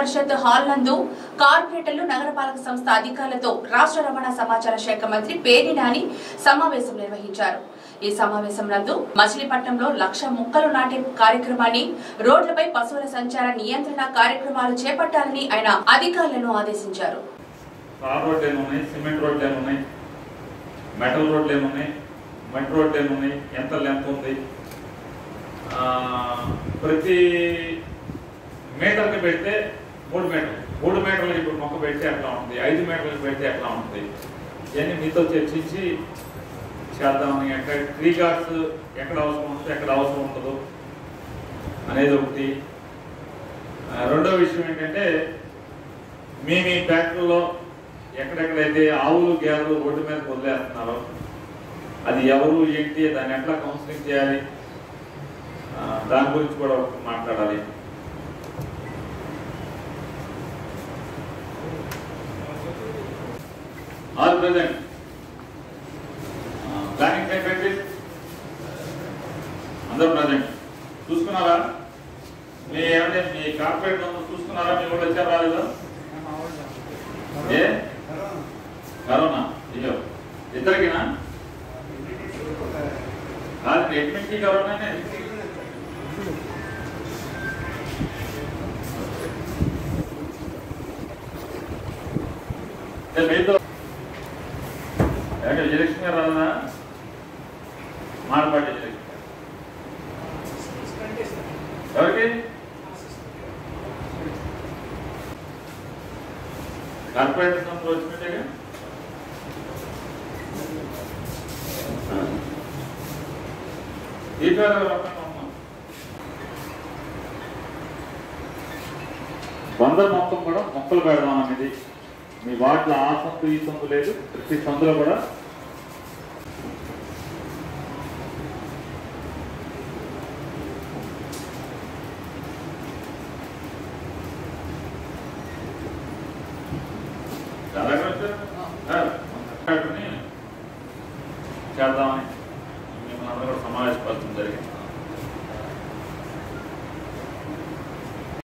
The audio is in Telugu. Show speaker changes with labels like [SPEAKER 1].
[SPEAKER 1] పరిషత్ హాల్ నందు కార్పొరేటర్లు నగరపాలక సంస్థ అధికారులతో రాష్ట్ర రవాణా సమాచార శాఖ మంత్రి పేర్ని నాని సమావేశం నిర్వహించారు। ఈ సమావేశం నందు మచిలీపట్నంలో 1,00,000 మొక్కలు నాటే కార్యక్రమాన్ని, రోడ్లపై పశువుల సంచార నియంత్రణ కార్యక్రమాలు చేపట్టాలని ఆయన అధికారులను ఆదేశించారు।
[SPEAKER 2] మెటల్ రోడ్లు ఏమున్నాయి, మట్టి రోడ్లు ఏమున్నాయి, ఎంత లెంత్ ఉంది, ప్రతి మీటర్కి పెడితే 3 మీటర్లు, 3 మీటర్లు ఇప్పుడు మొక్క పెడితే ఎట్లా ఉంటుంది, 5 మీటర్లు పెడితే ఎట్లా ఉంటుంది, ఇవన్నీ మీతో చర్చించి చేద్దామని, ఎక్కడ ట్రీ గార్డ్స్ ఎక్కడ అవసరం ఉంటుంది, ఎక్కడ అవసరం ఉండదు అనేది ఒకటి। రెండో విషయం ఏంటంటే, మీ ఫ్యాక్టరీలో ఎక్కడెక్కడైతే ఆవులు గేదెలు రోడ్డు మీద వదిలేస్తున్నారో అది ఎవరు ఏంటి, దాన్ని ఎట్లా కౌన్సిలింగ్ చేయాలి, దాని గురించి కూడా మాట్లాడాలి। ఆల్ ప్రెజెంట్ ప్లానింగ్ సెక్రటరీ అందరూ ప్రజెంట్ చూసుకున్నారా? మీ కార్పొరేట్ చూసుకున్నారా? మీ కూడా వచ్చారు రాలేదా? ఏ కరోనా ఇదో ఇద్దరికినా కాదు, ఎడ్మిట్కి కరోనానే। మీతో విజయలక్ష్మి గారు రాదా? మాడపాటి విజయలక్ష్మి ఎవరికి? కార్పొరేట్ సంస్థ వచ్చినట్టుగా బందర్ మొత్తం కూడా మొక్కలు పెడదాం అనేది మీ వాటిలో ఆ సొంత ఈ సొంత లేదు, ప్రతి సొంతలో కూడా చాలా చేద్దామని